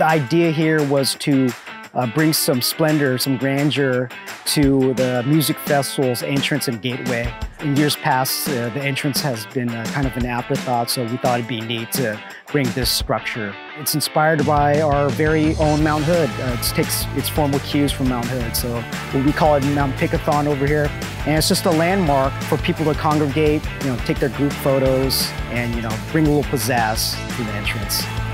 The idea here was to bring some splendor, some grandeur to the music festival's entrance and gateway. In years past, the entrance has been kind of an afterthought, so we thought it'd be neat to bring this structure. It's inspired by our very own Mount Hood. It takes its formal cues from Mount Hood, so we call it Mount Pickathon over here. And it's just a landmark for people to congregate, take their group photos and, bring a little pizzazz to the entrance.